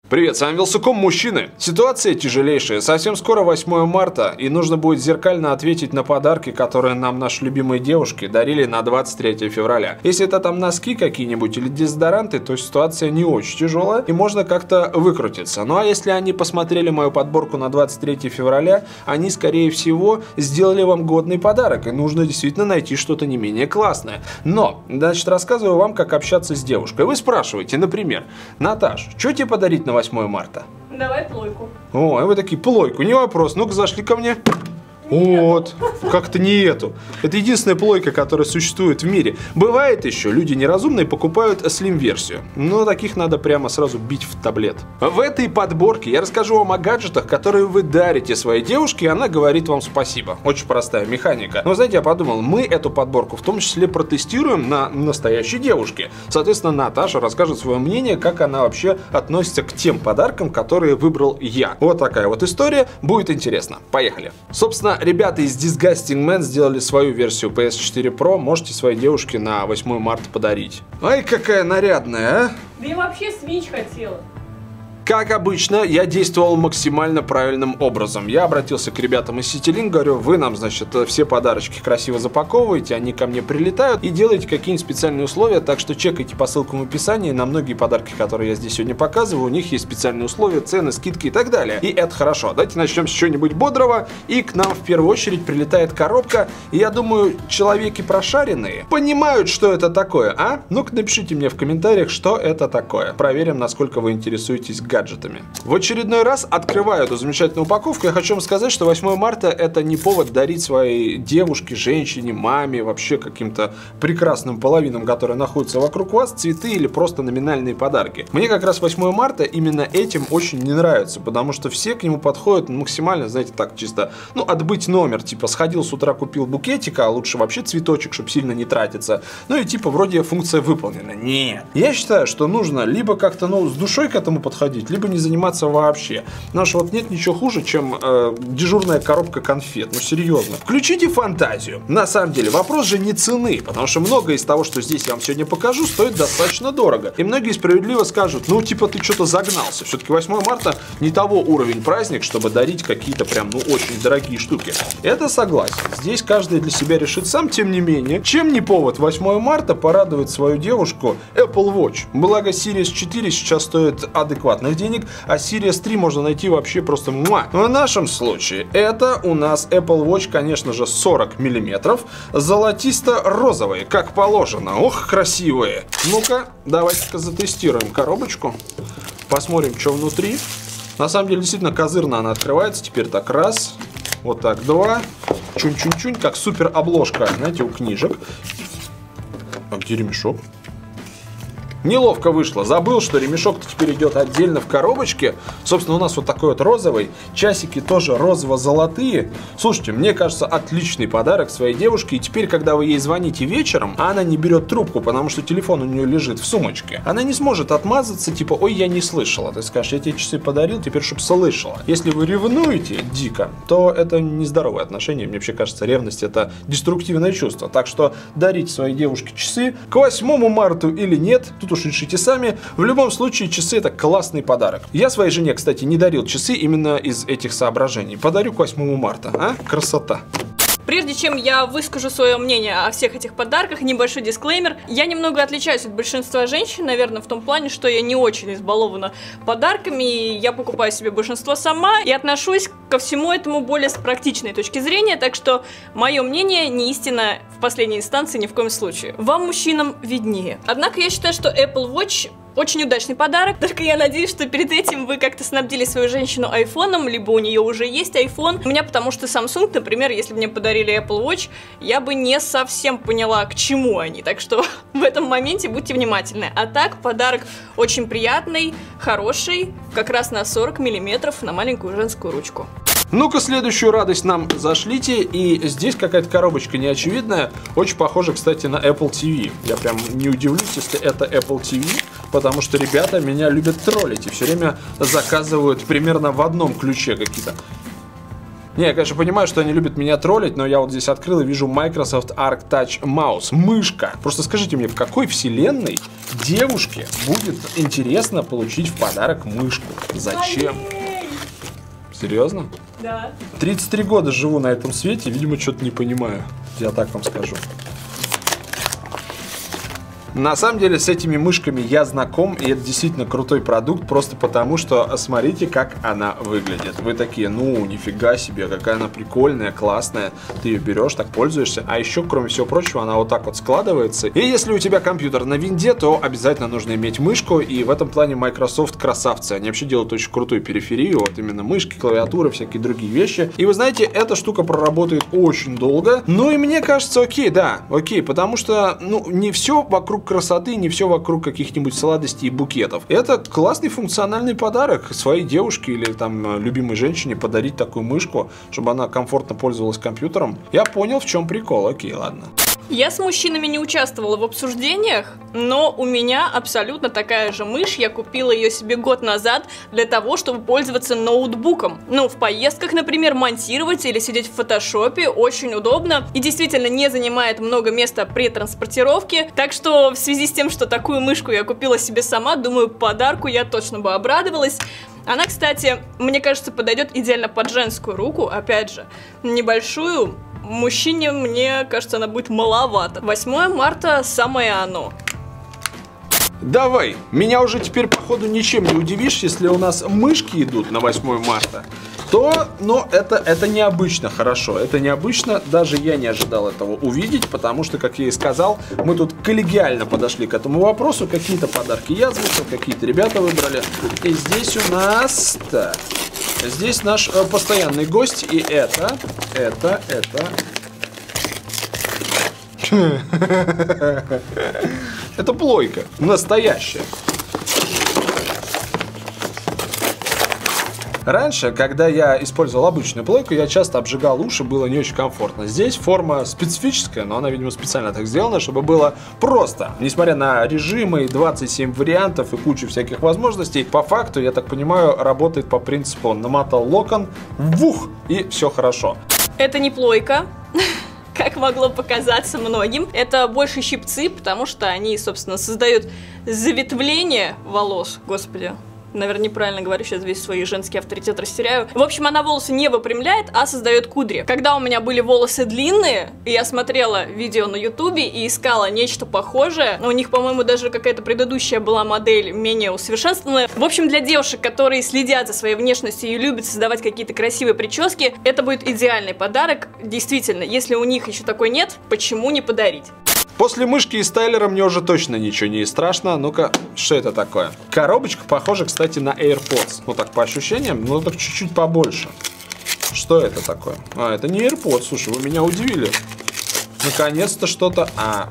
Привет, с вами Вилсаком, мужчины. Ситуация тяжелейшая. Совсем скоро 8 марта, и нужно будет зеркально ответить на подарки, которые нам наши любимые девушки дарили на 23 февраля. Если это там носки какие-нибудь или дезодоранты, то ситуация не очень тяжелая, и можно как-то выкрутиться. Ну а если они посмотрели мою подборку на 23 февраля, они, скорее всего, сделали вам годный подарок, и нужно действительно найти что-то не менее классное. Но, значит, рассказываю вам, как общаться с девушкой. Вы спрашиваете, например, Наташ, что тебе подарить на 8 марта? Давай плойку. О, вы такие, плойку, не вопрос. Ну-ка, зашли ко мне. Вот, как-то не эту. Это единственная плойка, которая существует в мире. Бывает еще, люди неразумные покупают слим-версию. Но таких надо прямо сразу бить в таблет. В этой подборке я расскажу вам о гаджетах, которые вы дарите своей девушке, и она говорит вам спасибо. Очень простая механика. Но знаете, я подумал, мы эту подборку в том числе протестируем на настоящей девушке. Соответственно, Наташа расскажет свое мнение, как она вообще относится к тем подаркам, которые выбрал я. Вот такая вот история. Будет интересно. Поехали. Собственно, ребята из Disgusting Man сделали свою версию PS4 Pro. Можете своей девушке на 8 марта подарить. Ай, какая нарядная, а! Да я вообще свич хотела. Как обычно, я действовал максимально правильным образом. Я обратился к ребятам из CityLink, говорю, вы нам, значит, все подарочки красиво запаковываете, они ко мне прилетают и делаете какие-нибудь специальные условия, так что чекайте по ссылкам в описании, на многие подарки, которые я здесь сегодня показываю, у них есть специальные условия, цены, скидки и так далее. И это хорошо. Давайте начнем с чего-нибудь бодрого, и к нам в первую очередь прилетает коробка, и я думаю, человеки прошаренные понимают, что это такое, а? Ну-ка напишите мне в комментариях, что это такое. Проверим, насколько вы интересуетесь гаджетами. В очередной раз открываю эту замечательную упаковку. Я хочу вам сказать, что 8 марта это не повод дарить своей девушке, женщине, маме, вообще каким-то прекрасным половинам, которые находятся вокруг вас, цветы или просто номинальные подарки. Мне как раз 8 марта именно этим очень не нравится, потому что все к нему подходят максимально, знаете, так чисто, ну, отбыть номер, типа сходил с утра, купил букетик, а лучше вообще цветочек, чтобы сильно не тратиться. Ну и типа вроде функция выполнена. Нет. Я считаю, что нужно либо как-то, ну, с душой к этому подходить, либо не заниматься вообще. Потому что вот нет ничего хуже, чем дежурная коробка конфет. Ну серьезно. Включите фантазию. На самом деле вопрос же не цены, потому что многое из того, что здесь я вам сегодня покажу, стоит достаточно дорого. И многие справедливо скажут, ну типа ты что-то загнался. Все-таки 8 марта не того уровень праздник, чтобы дарить какие-то прям, ну, очень дорогие штуки. Это согласен. Здесь каждый для себя решит сам, тем не менее. Чем не повод 8 марта порадовать свою девушку Apple Watch. Благо Series 4 сейчас стоит адекватных денег, а Series 3 можно найти вообще просто муа. В нашем случае это у нас Apple Watch, конечно же, 40 мм, золотисто-розовые, как положено. Ох, красивые. Ну-ка, давайте-ка затестируем коробочку, посмотрим, что внутри. На самом деле, действительно, козырно она открывается. Теперь так, раз, вот так, два, чунь-чунь-чунь, как супер обложка, знаете, у книжек. А где ремешок? Неловко вышло. Забыл, что ремешок-то теперь идет отдельно в коробочке. Собственно, у нас вот такой вот розовый. Часики тоже розово-золотые. Слушайте, мне кажется, отличный подарок своей девушке. И теперь, когда вы ей звоните вечером, а она не берет трубку, потому что телефон у нее лежит в сумочке, она не сможет отмазаться, типа, ой, я не слышала. Ты скажешь, я тебе часы подарил, теперь чтоб слышала. Если вы ревнуете дико, то это нездоровые отношения. Мне вообще кажется, ревность это деструктивное чувство. Так что дарить своей девушке часы к 8 марта или нет, тут уж решите сами. В любом случае, часы это классный подарок. Я своей жене, кстати, не дарил часы именно из этих соображений. Подарю к 8 марта, а? Красота. Прежде чем я выскажу свое мнение о всех этих подарках, небольшой дисклеймер. Я немного отличаюсь от большинства женщин, наверное, в том плане, что я не очень избалована подарками, и я покупаю себе большинство сама, и отношусь ко всему этому более с практичной точки зрения, так что мое мнение не истина в последней инстанции ни в коем случае. Вам, мужчинам, виднее. Однако я считаю, что Apple Watch очень удачный подарок, только я надеюсь, что перед этим вы как-то снабдили свою женщину айфоном, либо у нее уже есть iPhone. У меня потому что Samsung, например, если бы мне подарили Apple Watch, я бы не совсем поняла, к чему они, так что в этом моменте будьте внимательны. А так, подарок очень приятный, хороший, как раз на 40 мм на маленькую женскую ручку. Ну-ка, следующую радость нам зашлите. И здесь какая-то коробочка неочевидная. Очень похожа, кстати, на Apple TV. Я прям не удивлюсь, если это Apple TV, потому что ребята меня любят троллить и все время заказывают примерно в одном ключе какие-то Не, я, конечно, понимаю, что они любят меня троллить, но я вот здесь открыл и вижу Microsoft Arc Touch Mouse. Мышка. Просто скажите мне, в какой вселенной девушке будет интересно получить в подарок мышку? Зачем? Серьезно? Да. 33 года живу на этом свете, видимо, что-то не понимаю. Я так вам скажу. На самом деле с этими мышками я знаком, и это действительно крутой продукт, просто потому что смотрите, как она выглядит. Вы такие, ну, нифига себе, какая она прикольная, классная. Ты ее берешь, так пользуешься. А еще, кроме всего прочего, она вот так вот складывается. И если у тебя компьютер на винде, то обязательно нужно иметь мышку, и в этом плане Microsoft красавцы. Они вообще делают очень крутую периферию, вот именно мышки, клавиатуры, всякие другие вещи. И вы знаете, эта штука проработает очень долго. Ну и мне кажется, окей, да, окей, потому что, ну, не все вокруг красоты, не все вокруг каких-нибудь сладостей и букетов. Это классный функциональный подарок своей девушке или там любимой женщине подарить такую мышку, чтобы она комфортно пользовалась компьютером. Я понял, в чем прикол. Окей, ладно. Я с мужчинами не участвовала в обсуждениях, но у меня абсолютно такая же мышь. Я купила ее себе год назад для того, чтобы пользоваться ноутбуком. Ну, в поездках, например, монтировать или сидеть в фотошопе очень удобно. И действительно не занимает много места при транспортировке. Так что в связи с тем, что такую мышку я купила себе сама, думаю, подарку я точно бы обрадовалась. Она, кстати, мне кажется, подойдет идеально под женскую руку. Опять же, небольшую. Мужчине, мне кажется, она будет маловато. 8 марта самое оно. Давай, меня уже теперь, походу, ничем не удивишь, если у нас мышки идут на 8 марта, то, но это необычно, хорошо, это необычно, даже я не ожидал этого увидеть, потому что, как я и сказал, мы тут коллегиально подошли к этому вопросу, какие-то подарки я озвучил, какие-то ребята выбрали, и здесь у нас, так, здесь наш постоянный гость, и это. Это плойка, настоящая. Раньше, когда я использовал обычную плойку, я часто обжигал уши, было не очень комфортно. Здесь форма специфическая, но она, видимо, специально так сделана, чтобы было просто. Несмотря на режимы и 27 вариантов и кучу всяких возможностей, по факту, я так понимаю, работает по принципу намотал локон, вух, и все хорошо. Это не плойка. Как могло показаться многим. Это больше щипцы, потому что они, собственно, создают заветвление волос. Господи, наверное, неправильно говорю, сейчас весь свой женский авторитет растеряю. В общем, она волосы не выпрямляет, а создает кудри. Когда у меня были волосы длинные, и я смотрела видео на ютубе и искала нечто похожее, у них, по-моему, даже какая-то предыдущая была модель менее усовершенствованная. В общем, для девушек, которые следят за своей внешностью и любят создавать какие-то красивые прически, это будет идеальный подарок. Действительно, если у них еще такой нет, почему не подарить? После мышки и стайлера мне уже точно ничего не страшно. Ну-ка, что это такое? Коробочка похожа, кстати, на AirPods. Ну так, по ощущениям, но так чуть-чуть побольше. Что это такое? А, это не AirPods, слушай, вы меня удивили. Наконец-то что-то...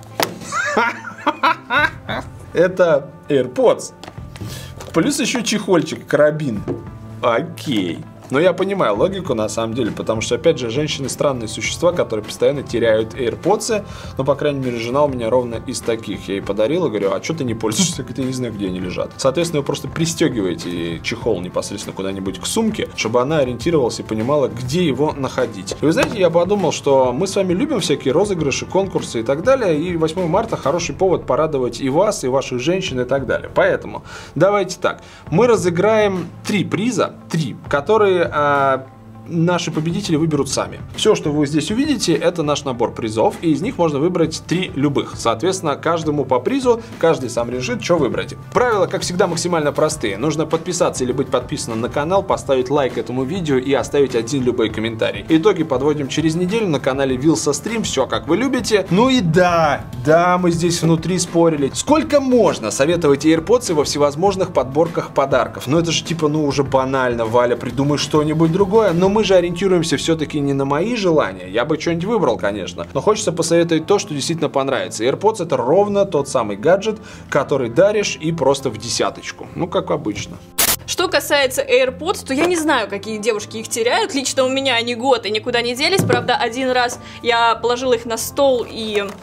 Это AirPods. Плюс еще чехольчик, карабин. Окей. Но я понимаю логику на самом деле, потому что, опять же, женщины странные существа, которые постоянно теряют AirPods, но, по крайней мере, жена у меня ровно из таких. Я ей подарила, говорю, а что ты не пользуешься? Я не знаю, где они лежат. Соответственно, вы просто пристегиваете чехол непосредственно куда-нибудь к сумке, чтобы она ориентировалась и понимала, где его находить. И вы знаете, я подумал, что мы с вами любим всякие розыгрыши, конкурсы и так далее, и 8 марта хороший повод порадовать и вас, и ваших женщин и так далее. Поэтому давайте так, мы разыграем 3 приза, которые наши победители выберут сами. Все, что вы здесь увидите, это наш набор призов, и из них можно выбрать 3 любых. Соответственно, каждому по призу, каждый сам решит, что выбрать. Правила, как всегда, максимально простые. Нужно подписаться или быть подписанным на канал, поставить лайк этому видео и оставить один любой комментарий. Итоги подводим через неделю на канале Вилса Стрим, все как вы любите. Ну и да, мы здесь внутри спорили. Сколько можно советовать AirPods во всевозможных подборках подарков? Ну это же типа, уже банально, Валя, придумай что-нибудь другое, но мы же ориентируемся все-таки не на мои желания. Я бы что-нибудь выбрал, конечно. Но хочется посоветовать то, что действительно понравится. AirPods — это ровно тот самый гаджет, который даришь и просто в десяточку. Ну, как обычно. Что касается AirPods, то я не знаю, какие девушки их теряют. Лично у меня они год и никуда не делись. Правда, один раз я положила их на стол и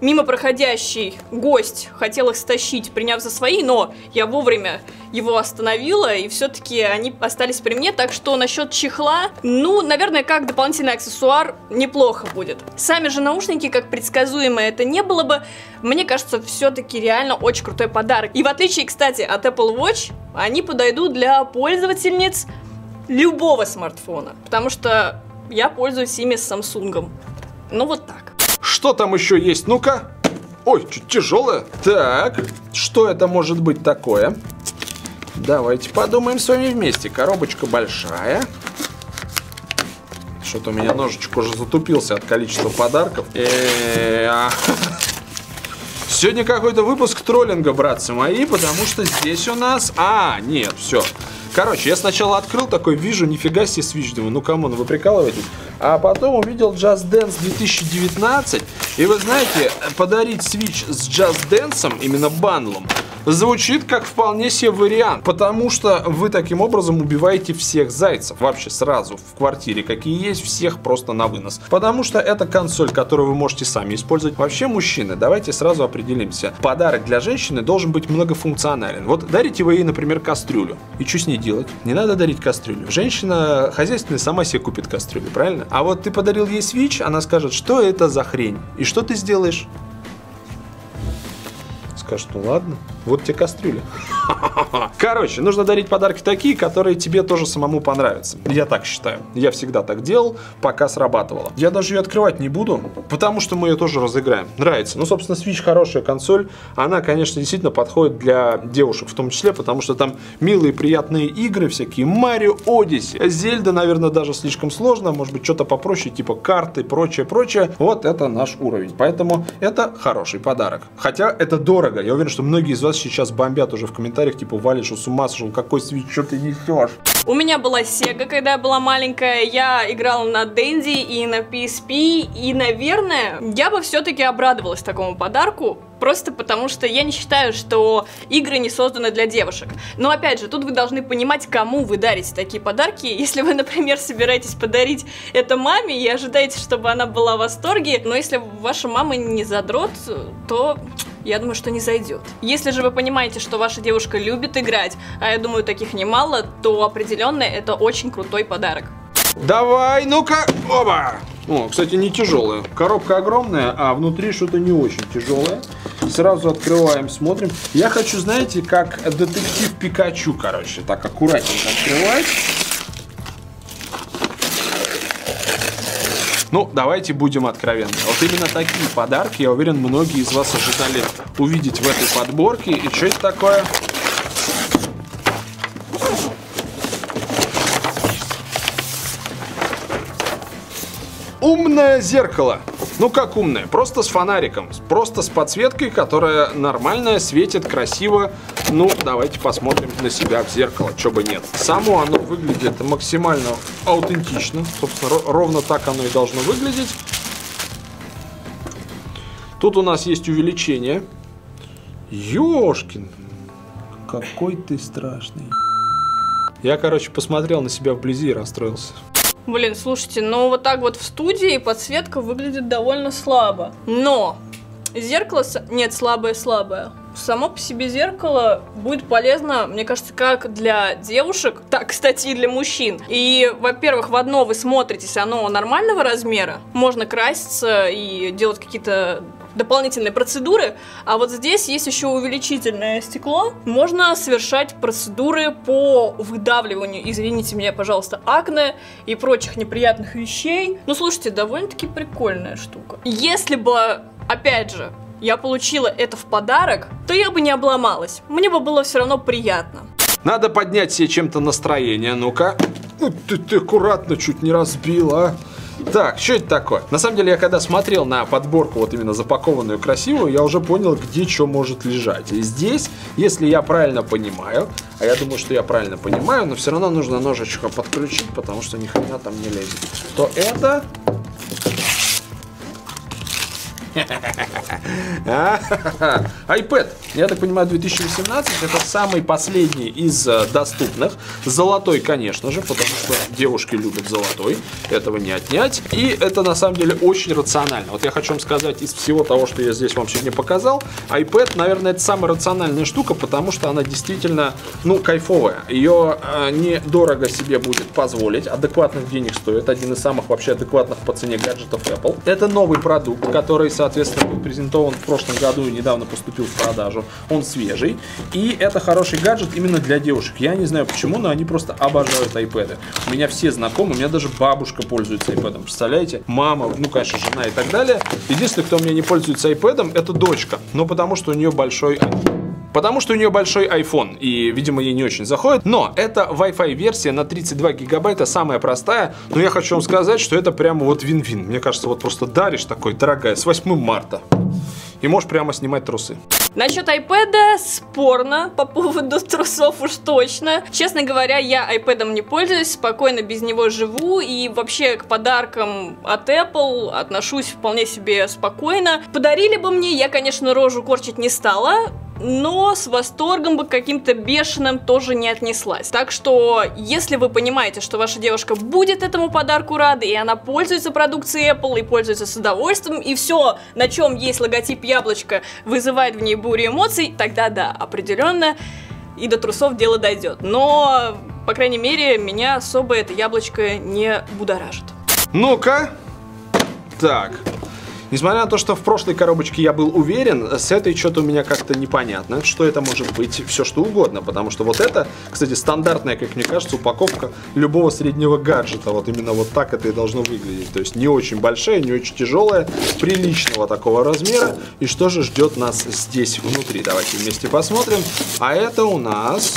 мимо проходящий гость хотел их стащить, приняв за свои, но я вовремя его остановила, и все-таки они остались при мне, так что насчет чехла, ну, наверное, как дополнительный аксессуар неплохо будет. Сами же наушники, как предсказуемо это не было бы, мне кажется, все-таки реально очень крутой подарок. И в отличие, кстати, от Apple Watch, они подойдут для пользовательниц любого смартфона, потому что я пользуюсь ими с Samsung. Ну, вот так. Что там еще есть? Ну-ка. Ой, чуть тяжелое. Так, что это может быть такое? Давайте подумаем с вами вместе. Коробочка большая. Что-то у меня ножичек уже затупился от количества подарков. Сегодня какой-то выпуск троллинга, братцы мои, потому что здесь у нас... нет, все. Короче, я сначала открыл такой, вижу, нифига себе Switch, думаю, ну камон, вы прикалываетесь? А потом увидел Just Dance 2019, и вы знаете, подарить Switch с Just Dance, именно бандлом, звучит как вполне себе вариант, потому что вы таким образом убиваете всех зайцев, вообще сразу в квартире, какие есть, всех просто на вынос. Потому что это консоль, которую вы можете сами использовать. Вообще, мужчины, давайте сразу определимся. Подарок для женщины должен быть многофункционален. Вот дарите вы ей, например, кастрюлю, и что с ней делать? Не надо дарить кастрюлю. Женщина хозяйственная сама себе купит кастрюлю, правильно? А вот ты подарил ей Switch, она скажет, что это за хрень? И что ты сделаешь? Скажет, ну ладно, вот тебе кастрюля. Короче, нужно дарить подарки такие, которые тебе тоже самому понравятся. Я так считаю. Я всегда так делал, пока срабатывало. Я даже ее открывать не буду, потому что мы ее тоже разыграем. Нравится. Ну, собственно, Switch хорошая консоль. Она, конечно, действительно подходит для девушек в том числе, потому что там милые, приятные игры, всякие Марио, Одиссе. Зельда, наверное, даже слишком сложно. Может быть, что-то попроще, типа карты, прочее. Вот это наш уровень. Поэтому это хороший подарок. Хотя это дорого. Я уверен, что многие из вас сейчас бомбят уже в комментариях, типа, Валя, что с ума сошел, какой Switch, что ты несешь? У меня была Sega, когда я была маленькая, я играла на Dendy и на PSP, и, наверное, я бы все-таки обрадовалась такому подарку, просто потому что я не считаю, что игры не созданы для девушек. Но, опять же, тут вы должны понимать, кому вы дарите такие подарки. Если вы, например, собираетесь подарить это маме и ожидаете, чтобы она была в восторге, но если ваша мама не задрот, то... я думаю, что не зайдет. Если же вы понимаете, что ваша девушка любит играть, а я думаю, таких немало, то определенно это очень крутой подарок. Давай, ну-ка, оба! О, кстати, не тяжелая. Коробка огромная, а внутри что-то не очень тяжелое. Сразу открываем, смотрим. Я хочу, знаете, как детектив Пикачу, короче, так аккуратненько открывать. Ну, давайте будем откровенны. Вот именно такие подарки, я уверен, многие из вас ожидали увидеть в этой подборке. И что это такое? Умное зеркало. Ну как умное? Просто с фонариком. Просто с подсветкой, которая нормальная, светит красиво. Ну, давайте посмотрим на себя в зеркало, чего бы нет. Само оно выглядит максимально аутентично. Собственно, ровно так оно и должно выглядеть. Тут у нас есть увеличение. Ёшкин, какой ты страшный. Я, короче, посмотрел на себя вблизи и расстроился. Блин, слушайте, ну вот так вот в студии подсветка выглядит довольно слабо. Но зеркало... Нет, слабое. Само по себе зеркало будет полезно, мне кажется, как для девушек, так, кстати, и для мужчин. И, во-первых, в одно вы смотритесь, оно нормального размера. Можно краситься и делать какие-то дополнительные процедуры. А вот здесь есть еще увеличительное стекло. Можно совершать процедуры по выдавливанию, извините меня, пожалуйста, акне и прочих неприятных вещей. Ну, слушайте, довольно-таки прикольная штука. Если бы, опять же, я получила это в подарок, то я бы не обломалась. Мне бы было все равно приятно. Надо поднять себе чем-то настроение, ну-ка. Ты аккуратно чуть не разбила, а. Так, что это такое? На самом деле, я когда смотрел на подборку, вот именно запакованную красивую, я уже понял, где что может лежать. И здесь, если я правильно понимаю, а я думаю, что я правильно понимаю, но все равно нужно ножичка подключить, потому что ни хрена там не лезет, то это... iPad, я так понимаю, 2018, это самый последний из доступных. Золотой, конечно же, потому что девушки любят золотой, этого не отнять. И это на самом деле очень рационально. Вот я хочу вам сказать, из всего того, что я здесь вам сегодня показал, iPad, наверное, это самая рациональная штука, потому что она действительно, ну, кайфовая. Ее недорого себе будет позволить, адекватных денег стоит, один из самых вообще адекватных по цене гаджетов Apple. Это новый продукт, который, соответственно, был презентован в прошлом году и недавно поступил в продажу. Он свежий, и это хороший гаджет именно для девушек. Я не знаю почему, но они просто обожают iPad. У меня все знакомые, у меня даже бабушка пользуется iPad, представляете? Мама, ну, конечно, жена и так далее. Единственный, кто у меня не пользуется iPad, это дочка, но потому что у нее большой iPhone, и, видимо, ей не очень заходит. Но это Wi-Fi версия на 32 гигабайта, самая простая. Но я хочу вам сказать, что это прямо вот вин-вин. Мне кажется, вот просто даришь такой, дорогая, с 8 марта. И можешь прямо снимать трусы. Насчет iPad спорно, по поводу трусов уж точно. Честно говоря, я iPad не пользуюсь, спокойно без него живу. И вообще к подаркам от Apple отношусь вполне себе спокойно. Подарили бы мне, я, конечно, рожу корчить не стала, но с восторгом бы каким-то бешеным тоже не отнеслась. Так что, если вы понимаете, что ваша девушка будет этому подарку рада, и она пользуется продукцией Apple, и пользуется с удовольствием, и все, на чем есть логотип яблочко, вызывает в ней бурю эмоций, тогда да, определенно и до трусов дело дойдет. Но, по крайней мере, меня особо это яблочко не будоражит. Ну-ка. Так. Несмотря на то, что в прошлой коробочке я был уверен, с этой что-то у меня как-то непонятно, что это может быть, все что угодно, потому что вот это, кстати, стандартная, как мне кажется, упаковка любого среднего гаджета, вот именно вот так это и должно выглядеть, то есть не очень большая, не очень тяжелая, приличного такого размера. И что же ждет нас здесь внутри, давайте вместе посмотрим. А это у нас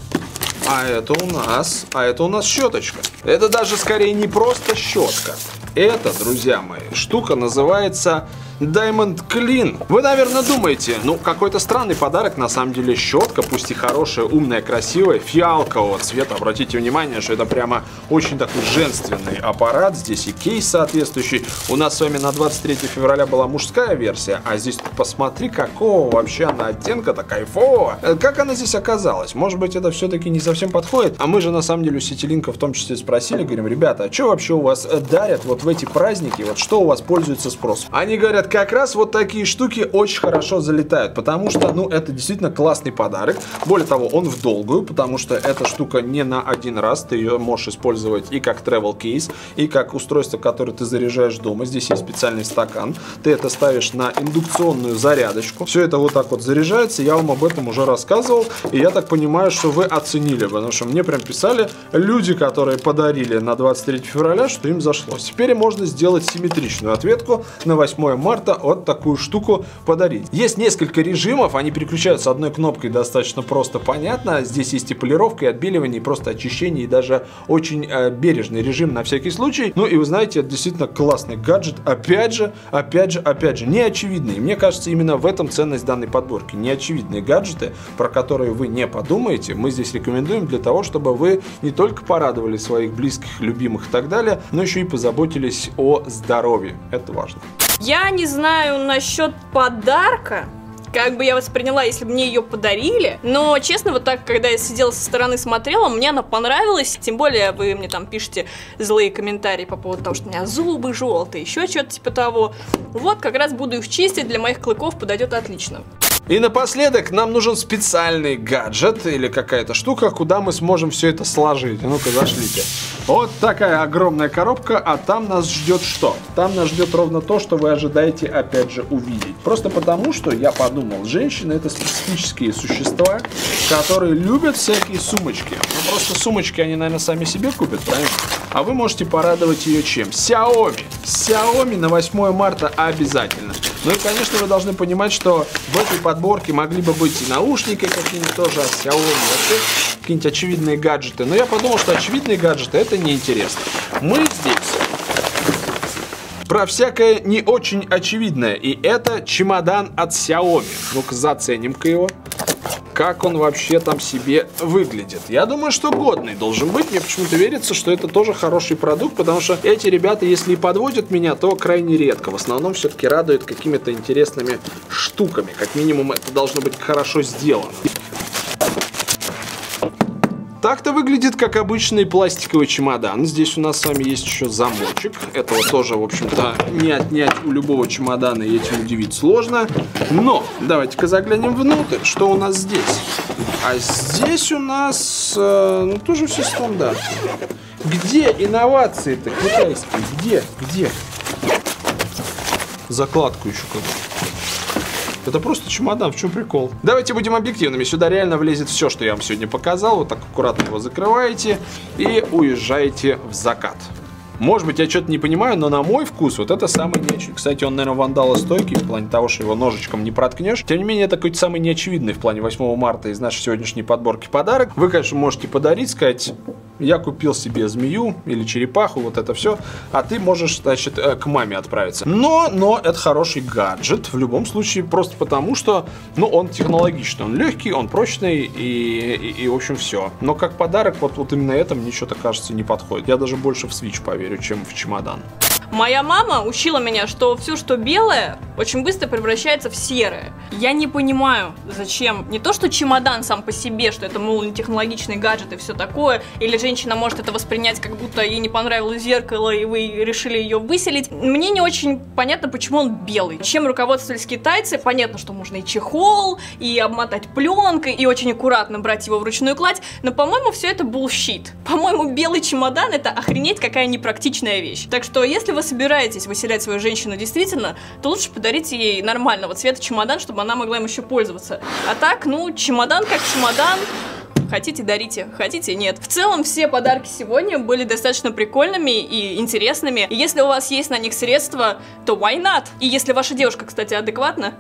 щеточка. Это даже скорее не просто щетка. Это, друзья мои, штука называется Diamond Clean. Вы, наверное, думаете, ну, какой-то странный подарок, на самом деле щетка, пусть и хорошая, умная, красивая, фиалкового цвета. Обратите внимание, что это прямо очень такой женственный аппарат. Здесь и кейс соответствующий. У нас с вами на 23 февраля была мужская версия, а здесь посмотри, какого вообще она оттенка-то кайфового. Как она здесь оказалась? Может быть, это все-таки не совсем подходит? А мы же, на самом деле, у Ситилинка в том числе спросили, говорим, ребята, а что вообще у вас дарят вот в эти праздники, вот что у вас пользуется спросом? Они говорят, как раз вот такие штуки очень хорошо залетают, потому что, ну, это действительно классный подарок. Более того, он в долгую, потому что эта штука не на один раз, ты ее можешь использовать и как travel кейс, и как устройство, которое ты заряжаешь дома. Здесь есть специальный стакан, ты это ставишь на индукционную зарядочку, все это вот так вот заряжается, я вам об этом уже рассказывал, и я так понимаю, что вы оценили, потому что мне прям писали люди, которые подарили на 23 февраля, что им зашло. Теперь можно сделать симметричную ответку на 8 марта, вот такую штуку подарить. Есть несколько режимов, они переключаются одной кнопкой, достаточно просто понятно. Здесь есть и полировка, и отбеливание, и просто очищение, и даже очень бережный режим на всякий случай. Ну и вы знаете, это действительно классный гаджет. Опять же, неочевидный. И мне кажется, именно в этом ценность данной подборки. Неочевидные гаджеты, про которые вы не подумаете, мы здесь рекомендуем для того, чтобы вы не только порадовали своих близких, любимых и так далее, но еще и позаботились о здоровье. Это важно. Я не знаю насчет подарка, как бы я восприняла, если бы мне ее подарили. Но, честно, вот так, когда я сидела со стороны, смотрела, мне она понравилась. Тем более, вы мне там пишете злые комментарии по поводу того, что у меня зубы желтые, еще что-то типа того. Вот, как раз буду их чистить, для моих клыков подойдет отлично. И напоследок нам нужен специальный гаджет или какая-то штука, куда мы сможем все это сложить. Ну-ка, зашлите. Вот такая огромная коробка, а там нас ждет что? Там нас ждет ровно то, что вы ожидаете опять же увидеть. Просто потому, что я подумал, женщины это специфические существа, которые любят всякие сумочки. Ну, просто сумочки они, наверное, сами себе купят, правильно? А вы можете порадовать ее чем? Xiaomi. Xiaomi на 8 марта обязательно. Ну и, конечно, вы должны понимать, что в этой подборке могли бы быть и наушники какие-нибудь тоже от Xiaomi, вообще какие-нибудь очевидные гаджеты. Но я подумал, что очевидные гаджеты это неинтересно. Мы здесь про всякое не очень очевидное. И это чемодан от Xiaomi. Ну-ка, заценим-ка его. как он вообще там себе выглядит. Я думаю, что годный должен быть. Мне почему-то верится, что это тоже хороший продукт, потому что эти ребята, если и подводят меня, то крайне редко. В основном все-таки радуют какими-то интересными штуками. Как минимум, это должно быть хорошо сделано. Так-то выглядит как обычный пластиковый чемодан. Здесь у нас с вами есть еще замочек. Этого тоже, в общем-то, не отнять у любого чемодана, и этим удивить сложно. Но давайте-ка заглянем внутрь. Что у нас здесь? А здесь у нас тоже все стандартно. Где инновации-то китайские? Где? Закладку еще как-то. Это просто чемодан, в чем прикол? Давайте будем объективными. Сюда реально влезет все, что я вам сегодня показал. Вот так аккуратно его закрываете и уезжаете в закат. Может быть, я что-то не понимаю, но на мой вкус вот это самый неочевидный. Кстати, он, наверное, вандалостойкий в плане того, что его ножичком не проткнешь. Тем не менее, это какой-то самый неочевидный в плане 8 марта из нашей сегодняшней подборки подарок. Вы, конечно, можете подарить, сказать: я купил себе змею или черепаху, вот это все, а ты можешь, значит, к маме отправиться. Но это хороший гаджет в любом случае, просто потому что, он технологичный, он легкий, он прочный и в общем, все. Но как подарок, вот именно это мне что-то, кажется, не подходит. Я даже больше в Switch поверю, чем в чемодан. Моя мама учила меня, что все, что белое, очень быстро превращается в серое. Я не понимаю, зачем. Не то, что чемодан сам по себе, что это, мол, не технологичный гаджет и все такое, или женщина может это воспринять, как будто ей не понравилось зеркало, и вы решили ее выселить. Мне не очень понятно, почему он белый. Чем руководствовались китайцы? Понятно, что можно и чехол, и обмотать пленкой, и очень аккуратно брать его в ручную кладь, но, по-моему, все это bullshit. По-моему, белый чемодан — это охренеть какая непрактичная вещь. Так что, если вы собираетесь выселять свою женщину действительно, то лучше подарите ей нормального цвета чемодан, чтобы она могла им еще пользоваться. А так, чемодан как чемодан. Хотите — дарите, хотите — нет. В целом, все подарки сегодня были достаточно прикольными и интересными. И если у вас есть на них средства, то why not? И если ваша девушка, кстати, адекватна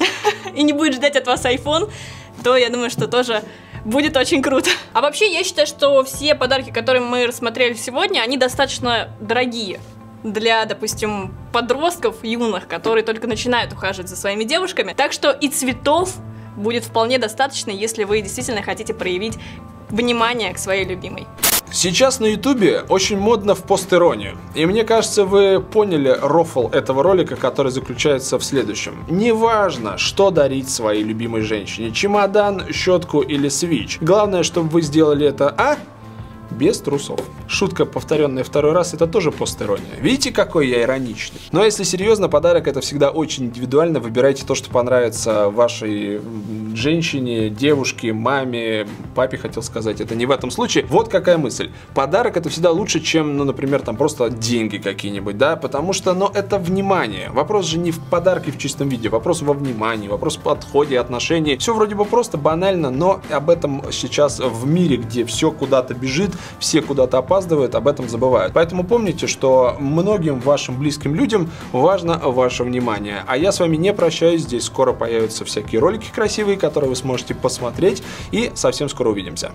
и не будет ждать от вас iPhone, то я думаю, что тоже будет очень круто. А вообще, я считаю, что все подарки, которые мы рассмотрели сегодня, они достаточно дорогие для, допустим, подростков юных, которые только начинают ухаживать за своими девушками. Так что и цветов будет вполне достаточно, если вы действительно хотите проявить внимание к своей любимой. Сейчас на ютубе очень модно в постеронию. И мне кажется, вы поняли рофл этого ролика, который заключается в следующем. Неважно, что дарить своей любимой женщине: чемодан, щетку или Switch. Главное, чтобы вы сделали это, без трусов. Шутка, повторенная второй раз, это тоже постерония. Видите, какой я ироничный? Но если серьезно, подарок — это всегда очень индивидуально. Выбирайте то, что понравится вашей женщине, девушке, маме, папе, хотел сказать. Это не в этом случае. Вот какая мысль. Подарок — это всегда лучше, чем, например, там просто деньги какие-нибудь, да? Потому что, это внимание. Вопрос же не в подарке в чистом виде. Вопрос во внимании, вопрос в подходе, отношении. Все вроде бы просто, банально, но об этом сейчас в мире, где все куда-то бежит, все куда-то опаздывают, об этом забывают. Поэтому помните, что многим вашим близким людям важно ваше внимание. А я с вами не прощаюсь. Здесь скоро появятся всякие ролики красивые, которые вы сможете посмотреть. И совсем скоро увидимся.